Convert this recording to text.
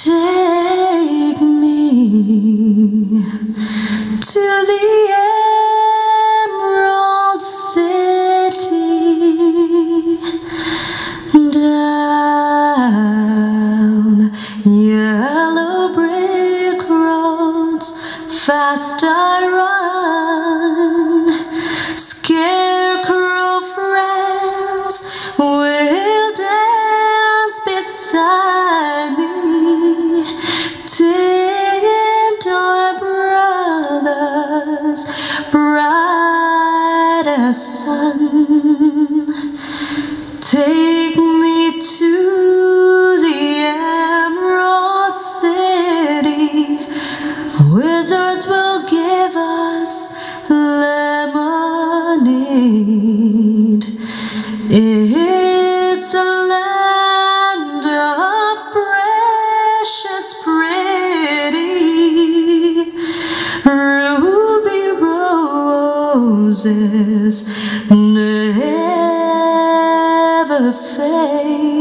Take me to the Emerald City, down yellow brick roads, fast I run. Scarecrow friends will dance beside me. Tin toy brothers, bright as sun. Take me to the Emerald City. Wizards will give us lemonade. It's a land of precious pretty ruby roses never fade.